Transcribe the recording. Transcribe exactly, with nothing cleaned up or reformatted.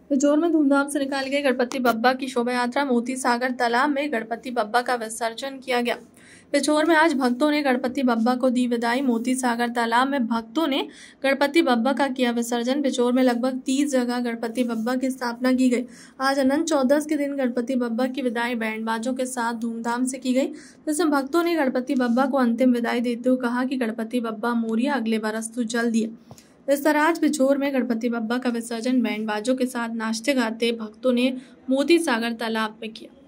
बिजोर में धूमधाम से निकाली गई गणपति बप्पा की शोभा यात्रा। मोती सागर तालाब में गणपति बप्पा का विसर्जन किया गया। बिजोर में आज भक्तों ने गणपति बप्पा को दी विदाई। मोती सागर तालाब में भक्तों ने गणपति बप्पा का किया विसर्जन। बिजोर में लगभग तीस जगह गणपति बप्पा की स्थापना की गई। आज अनंत चौदस के दिन गणपति बप्पा की विदाई बैंड बाजों के साथ धूमधाम से की गई, जिसमें भक्तों ने गणपति बप्पा को अंतिम विदाई देते हुए कहा कि गणपति बप्पा मोरिया, अगले बरस तू जल्द दिए। इस तरह आज बिजोर में गणपति बप्पा का विसर्जन बैंड बाजों के साथ नाचते गाते भक्तों ने मोती सागर तालाब में किया।